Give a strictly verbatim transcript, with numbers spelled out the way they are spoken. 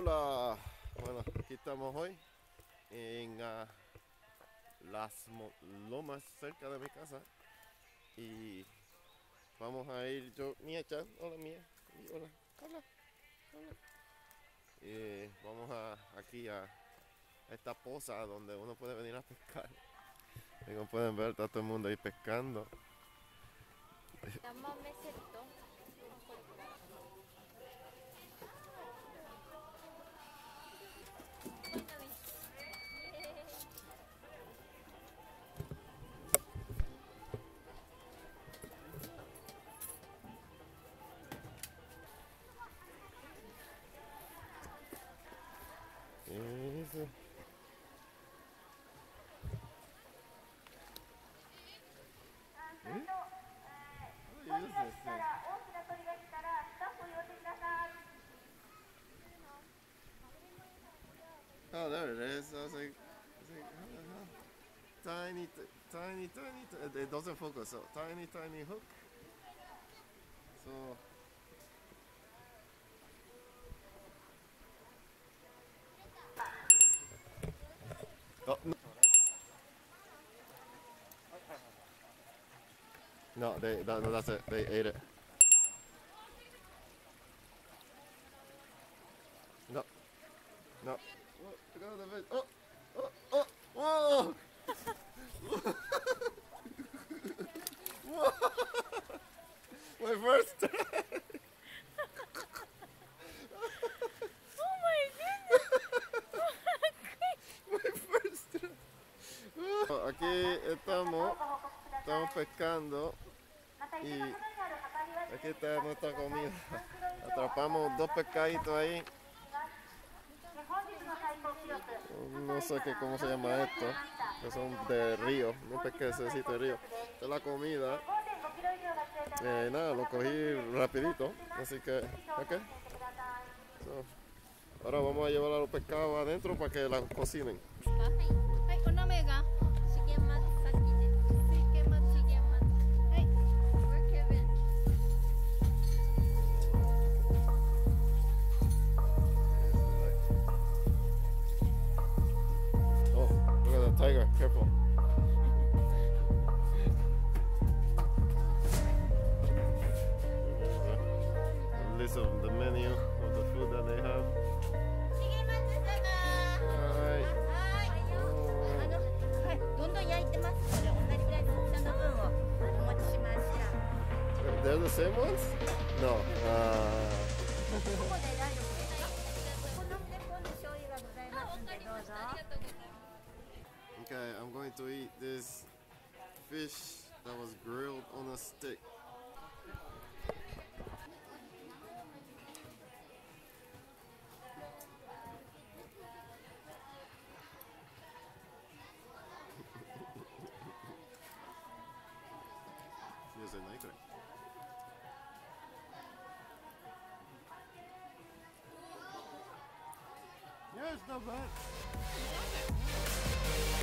Hola, bueno, aquí estamos hoy en uh, las lomas cerca de mi casa y vamos a ir yo, Mía Chan, hola Mía, y hola, hola, hola. Y vamos a aquí a esta poza donde uno puede venir a pescar. Y como pueden ver, está todo el mundo ahí pescando. Yamame seto. Eso. Oh, there it is. I was like, I was like how the hell? Tiny, tiny, tiny, t- it doesn't focus. So tiny, tiny hook. So. Oh, no. No, they, that, no, that's it. They ate it. No, no. Oh, look at the fish. Oh, oh, oh, whoa! Whoa! My first try. Oh my goodness! My first try. Oh, aquí estamos, estamos pescando y aquí está nuestra comida. Atrapamos dos pescaditos ahí. No sé qué cómo se llama esto, que son de río, no pesquecito de río. Esta es la comida. Eh, nada, lo cogí rapidito, así que, ok. So, ahora vamos a llevar a los pescados adentro para que la cocinen. Tiger, careful. A list of the menu of the food that they have. Alright. Oh. They're the same ones? No. Uh... Okay, I'm going to eat this fish that was grilled on a stick. Yeah, it's not bad.